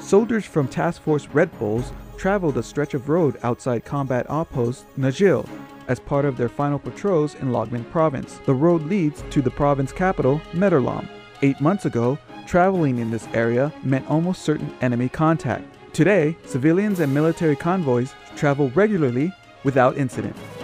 Soldiers from Task Force Red Bulls traveled a stretch of road outside Combat Outpost Najil as part of their final patrols in Laghman Province. The road leads to the province capital, Methar Lam. 8 months ago, traveling in this area meant almost certain enemy contact. Today, civilians and military convoys travel regularly without incident.